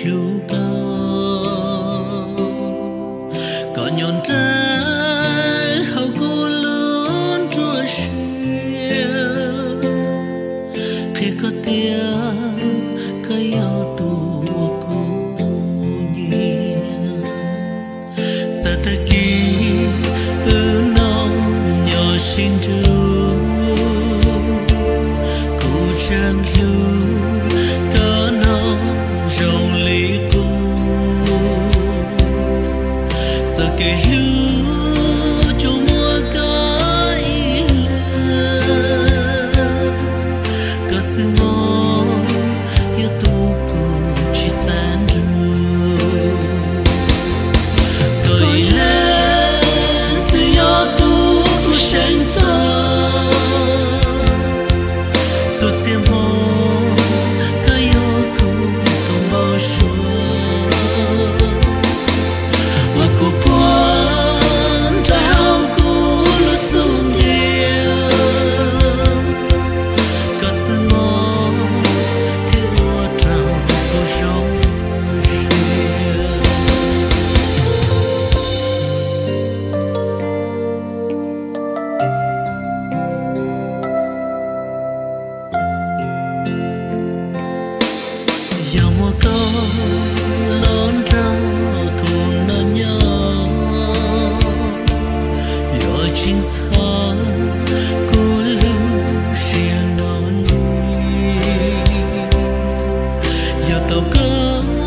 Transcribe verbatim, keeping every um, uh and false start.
lưu có nhon trái hậu cô lớn chúa xia khi có tiếng có yêu tu cô nhiên giờ ta kỳ ư nong nhỏ xin trừ cô chẳng lưu có nong rong lý cô giờ kể lưu cho mua có ý lơ có sự mơ yêu tu cô chỉ san ru có ý lơ sự yêu tu cô sáng ta dù chiêm hồn giờ mùa câu lớn ra cùng nó nhỏ giờ chín xa cô lưu riêng nó nuôi giờ tàu cá